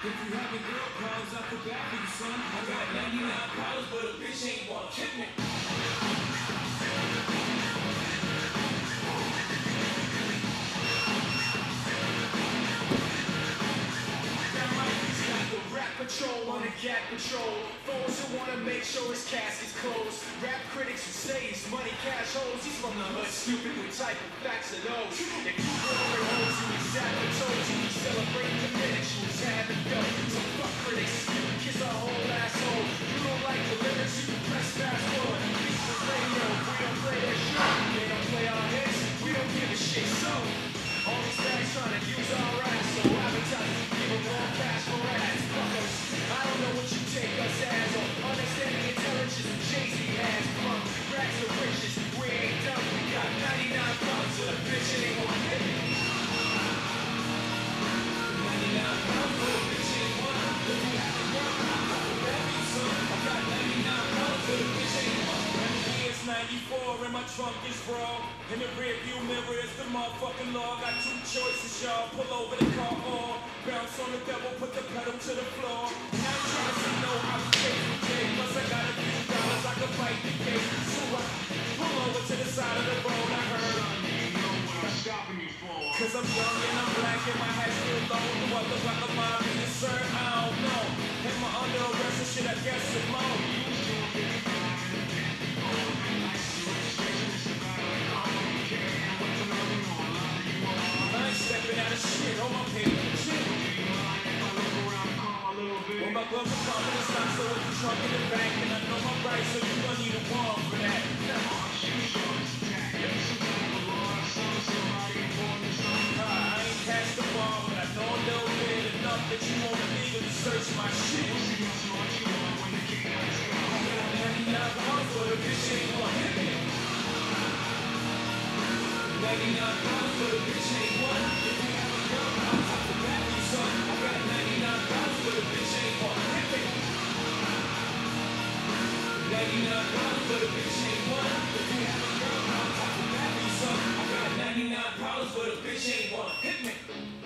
If you having girl problems, I feel bad for you, son. I got 99 problems, but a bitch ain't one. Hit me. Patrol on the cat patrol. Those who wanna make sure his casket's closed. Rap critics who say he's money cash holes. He's from the hood, stupid with type of facts of those. If you glory hoes, you be saboteurs. You be celebrating the minutes you was having dough. So fuck critics, you can kiss our whole asshole. You don't like the lyrics, you can press fast forward. Beats the radio, we don't play that shit. They don't play our hits, we don't give a shit. So all these guys trying to use our rights, so advertising, give them all cash for ads. Fuckers, I don't know what you take us as, or understanding intelligence that Jay-Z has. From rags to riches, we ain't done. We got 99 problems with a bitch ain't one. 99 problems with a bitch ain't one. If you have a girl problem, I feel bad for you, son. I got 99 problems with a bitch ain't one. It's 94 and my trunk is raw. In the rear view mirror is the motherfucking law. Got two choices, y'all. Pull over the car or bounce on the devil, put the pedal to the floor. Now I'm trying to see no how to take the day. Plus I got a few dollars I can fight the gate. So I pull over to the side of the road. I heard cause I'm young and I'm black and my hat's still low. Do I look like a mom in the sir? I don't know. Am I under arrest and shit? I guess it's more. Stepping out of shit, hold my paper and shit. When my gloves are pumping the stock, so it's the trunk in the back. And I know my rights, so you gonna need a warrant for that. I ain't past the bar, but I know a little bit enough that you won't legally search my shit. I got 99 pounds, but a bitch ain't one. 99 pounds, but a bitch ain't one. If you have a girl, I'm top of that, you son. I got 99 pounds, but a bitch ain't one. 99 pounds, but a bitch ain't one. If you have a girl, I'm top of that, you son. I got 99 pounds, but a bitch ain't one. Hit me.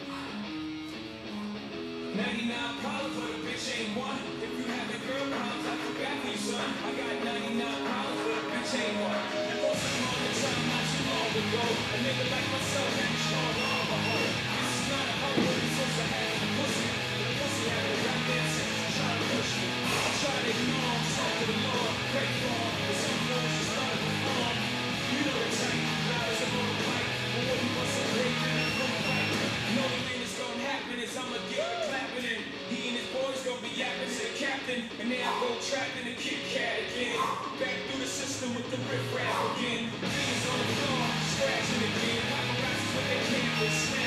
99 pounds, but a bitch ain't one. If you have a girl, I'm top of that, you son. I got 99 pounds, but a bitch ain't one. And most of all the time, not too long ago, a nigga like myself had a strong arm of hope. This is not a hoe, but it's supposed to have a pussy. And the pussy had a rap dancing, trying to push me. I try to ignore him, talk to the Lord, pray for him. But some girls just start to perform. You know the type, loud as a motorbike. But when you bust a break, then it's gonna fight. The only thing that's gonna happen is I'ma get the clapping and he and his boys gonna be yapping to the captain. And then I go trapped in the Kit Kat again. Back through the system with the riff rap again. Fingers on the floor, scratching again. Paparazzi's with their cameras.